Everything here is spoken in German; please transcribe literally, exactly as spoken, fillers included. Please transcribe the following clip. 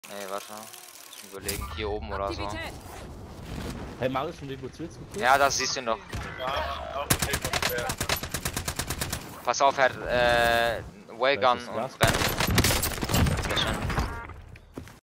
Nee, warte. Ich überlegen, hier oben oder so. Hey Marius, von wem willst du jetzt geguckt? Ja, das siehst du noch. Ja, auch okay, Pass auf, er hat äh, Waygun und Ben.